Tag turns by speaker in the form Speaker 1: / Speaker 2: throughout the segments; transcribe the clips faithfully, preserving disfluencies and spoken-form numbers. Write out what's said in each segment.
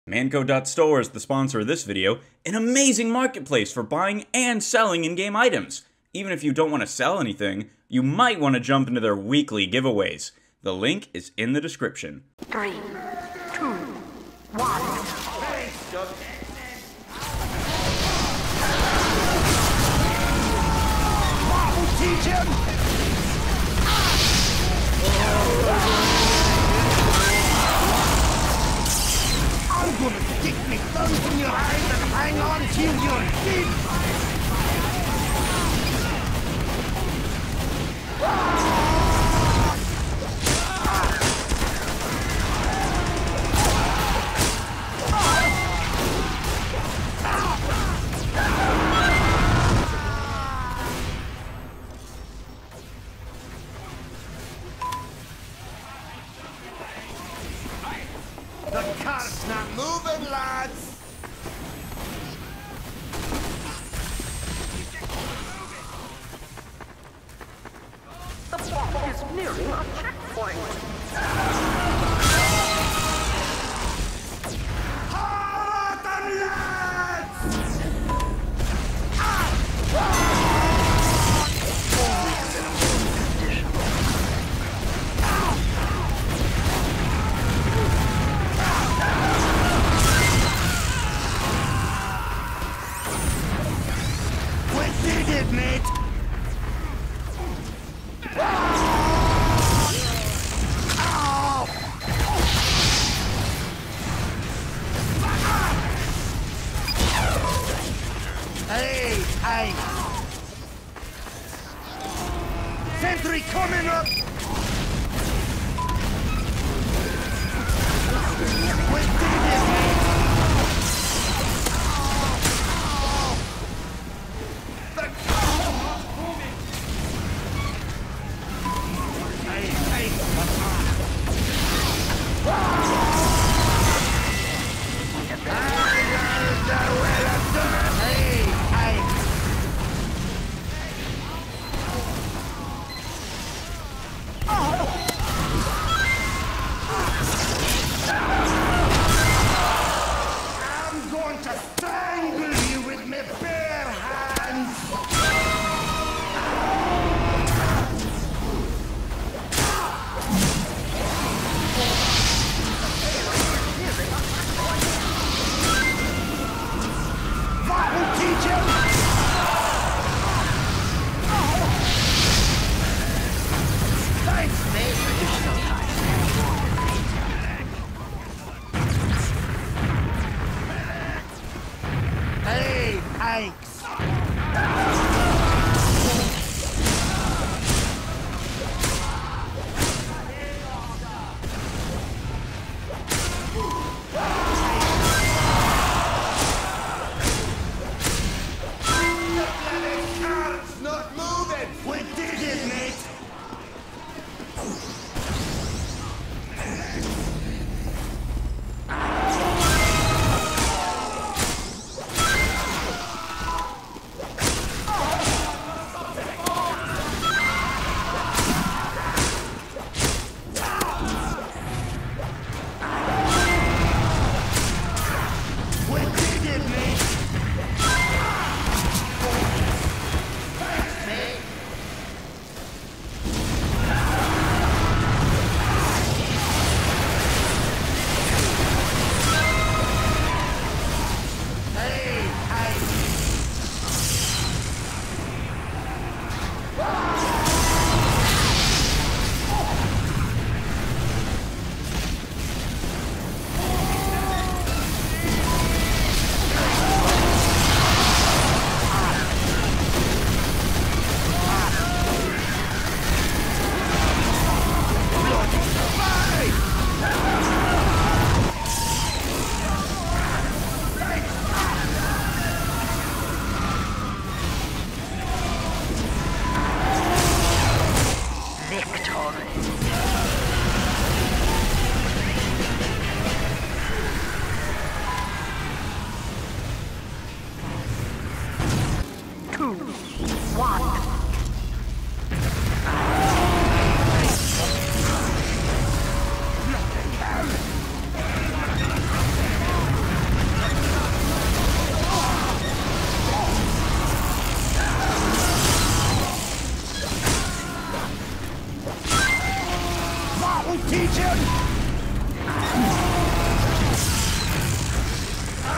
Speaker 1: Manco dot store is the sponsor of this video, an amazing marketplace for buying and selling in-game items. Even if you don't want to sell anything, you might want to jump into their weekly giveaways. The link is in the description.
Speaker 2: Three, two, one.
Speaker 3: Teach him! I'm gonna stick my thumbs in your eyes and hang on till you're dead! The cart's not moving, lads!
Speaker 2: The ball is nearing our checkpoint.
Speaker 3: Hard on, lads! We did it, mate! Hey, hey! Sentry coming up! We did it, mate! The Hey, hey! Hey, hey! I'm going to strangle you with my bare hands! That will teach him! Thanks, mate. Hey, thanks. The bloody cart's not moving! We did it, mate!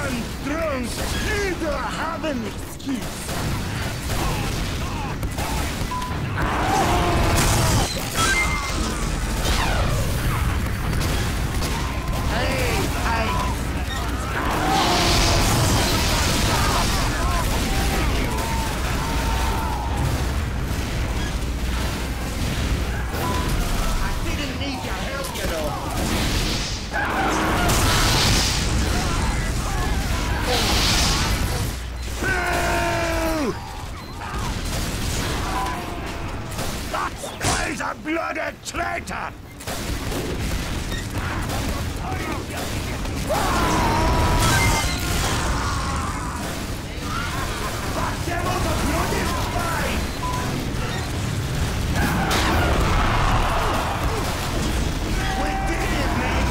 Speaker 3: One drunk neither have an excuse. Hey, hey. A bloody traitor! That devil's a bloody spy! We did it, mate!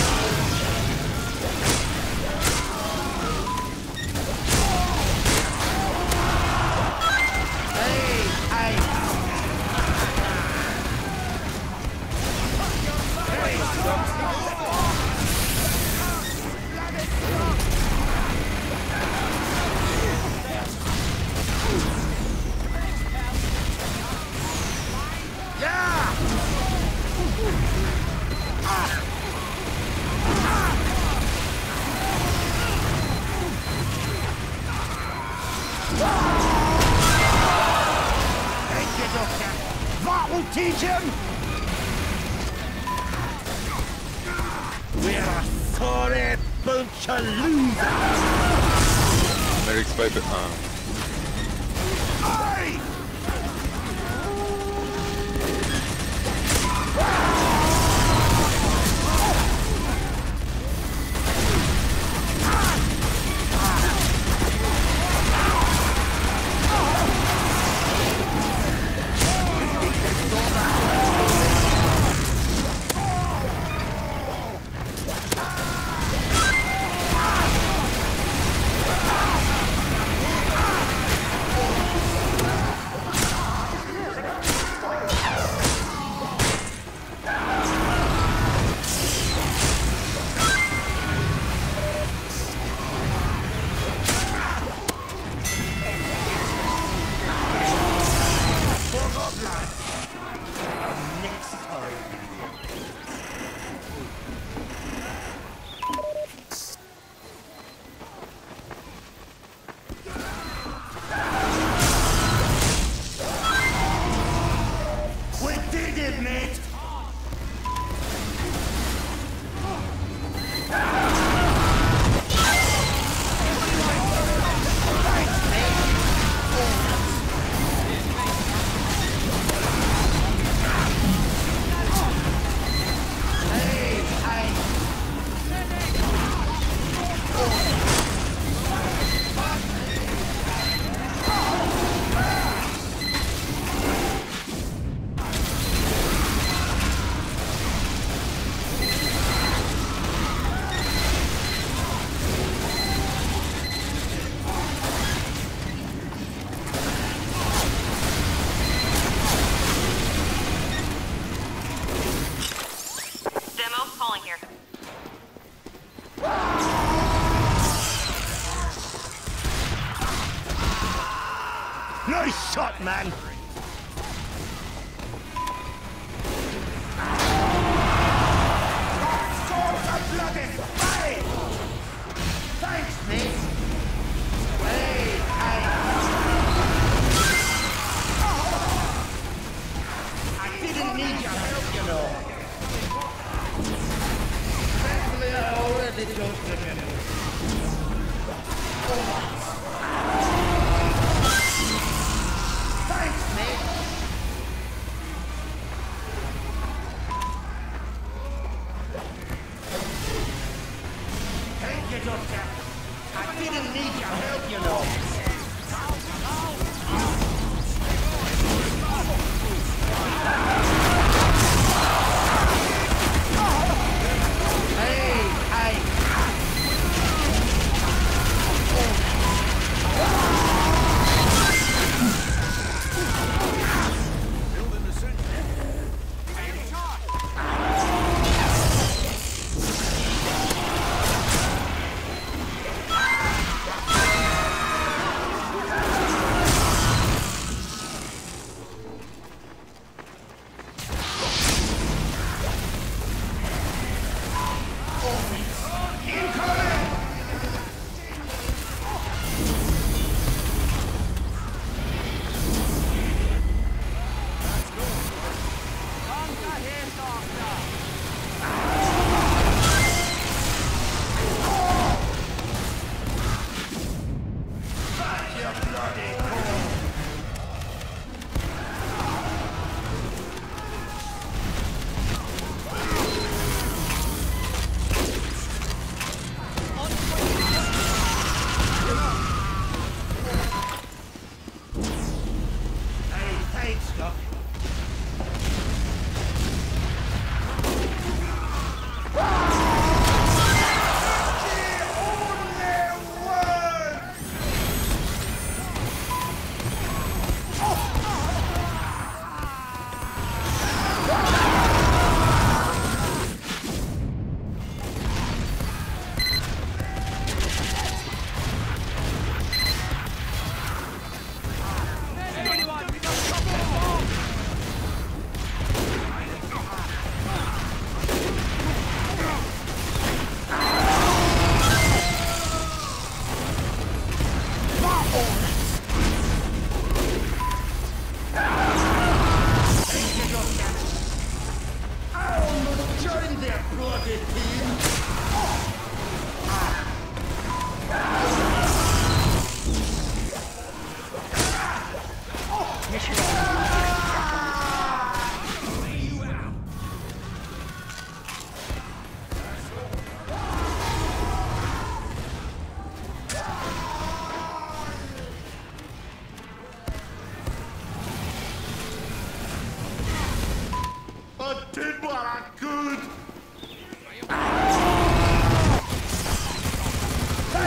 Speaker 3: Hey, hey! That will teach him! We're a sorry bunch of losers!
Speaker 4: Medic's by the arm.
Speaker 3: Aye! Nice shot, man! Swords are bloody fire! Thanks, mate! Hey, hey! I didn't need your help, you know! Thankfully, I already don't remember. Thanks, mate! Thank you, Doctor. I didn't need your help, you know. Hey, hey!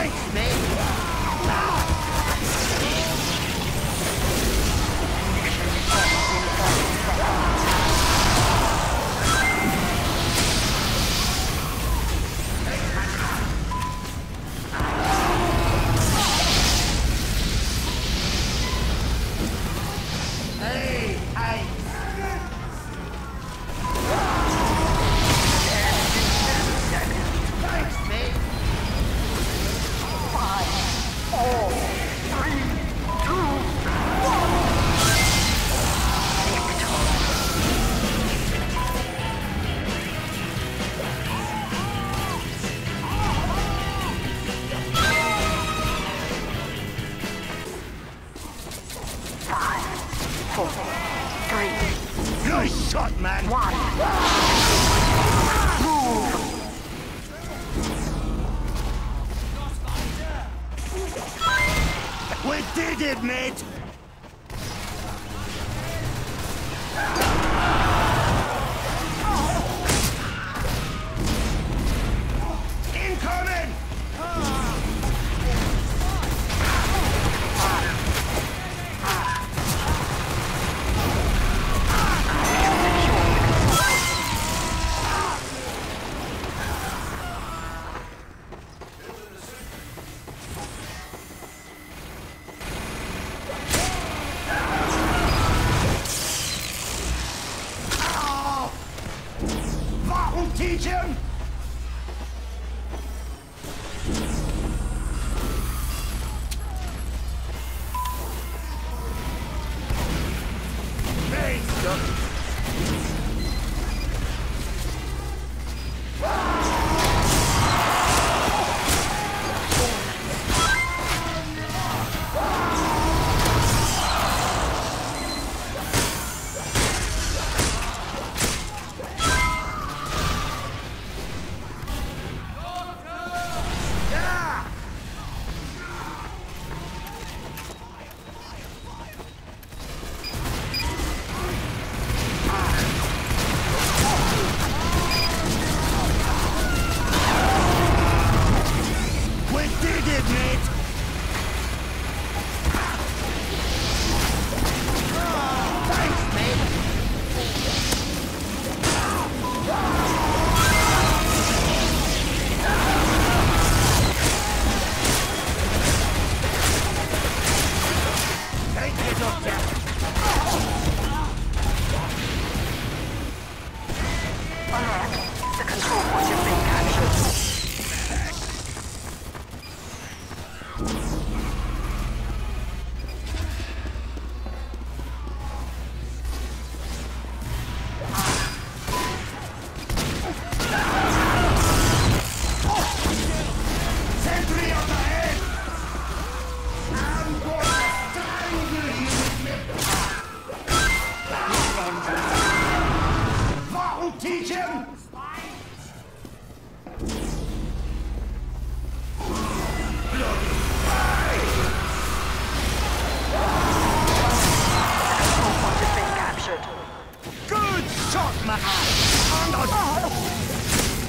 Speaker 3: Thanks, mate. Hey, hey. Thanks, mate.
Speaker 2: Five, four, three, two, one. Five, four, three,
Speaker 3: Nice shot, man.
Speaker 2: one. Move.
Speaker 3: We did it, mate. Incoming! That'll teach him! Thanks, Doc. Yeah! We did it, mate! Thanks, mate! Thank you, Doctor.
Speaker 2: Alert. The control point has been captured.
Speaker 3: Sentry on the head! I'm gonna strangle you with me! That'll teach him!
Speaker 2: Control point has been captured.
Speaker 3: Good shot, man! And a...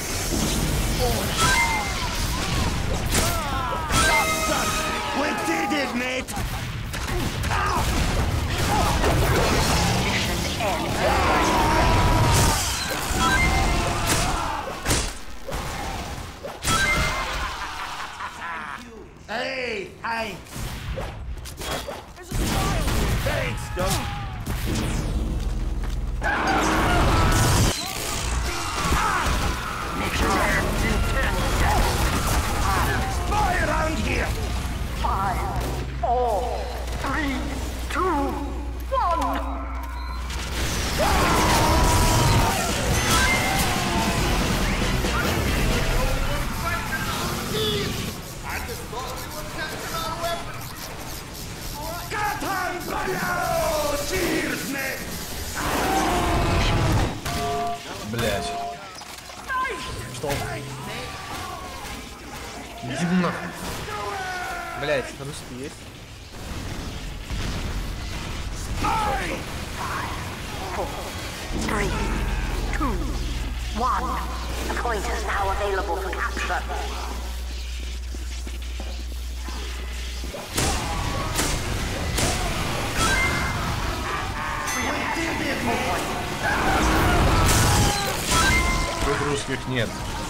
Speaker 3: We did it, mate!
Speaker 2: Mission end.
Speaker 3: Hey, thanks! Thanks, Doc.
Speaker 2: Mission ends in ten seconds.
Speaker 3: Spy around here!
Speaker 2: Five, four, three, two, one.
Speaker 3: Катан Баляо! Cheers, mate!
Speaker 5: Блять. Что? Иди нахуй. Блять, русский есть?
Speaker 2: Four, three, two, one. The point is now available for capture.
Speaker 5: Их нет.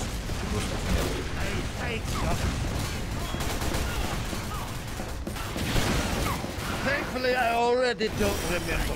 Speaker 3: Thankfully, I already don't remember.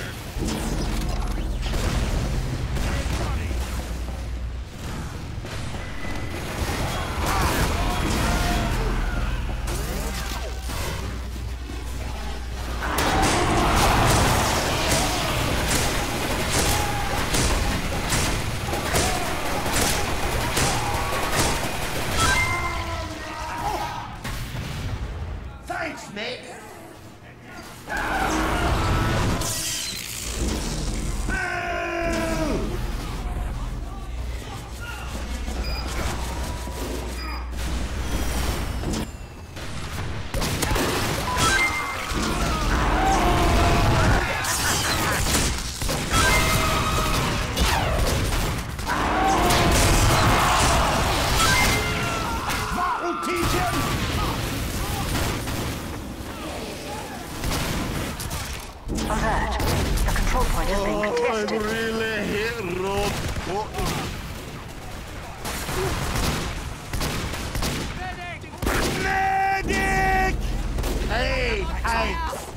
Speaker 3: Thanks, mate. That'll teach him.
Speaker 2: Alert. The control point is being contested.
Speaker 3: really hit road bottom. Medic! Hey, hey!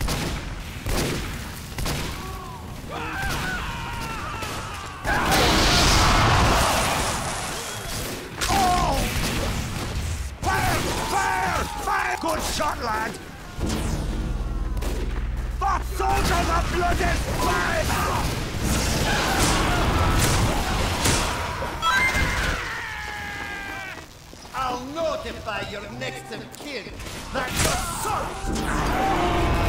Speaker 3: Oh! Fire! Fire! Fire! Good shot, lad! That soldiers are bloody fire! I'll notify your next of kin that you're sorry!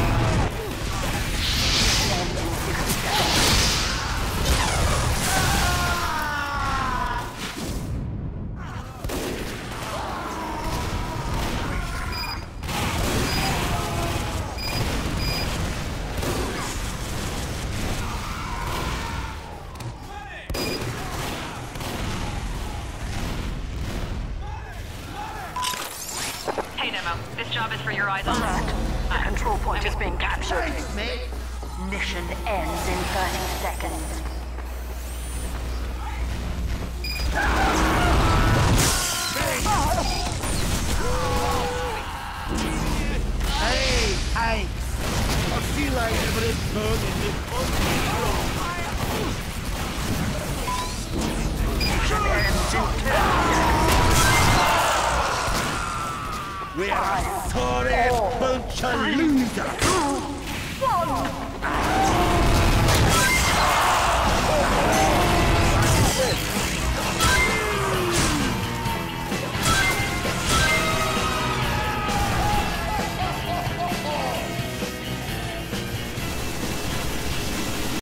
Speaker 6: Hey Nemo, this job is for your eyes only.
Speaker 2: Alert. The control point is being captured.
Speaker 3: Thanks, mate!
Speaker 2: Mission ends in thirty seconds.
Speaker 3: Hey, hey! I feel like everything's burning in
Speaker 2: Mission ends in ten seconds.
Speaker 3: We are a sorry bunch of losers!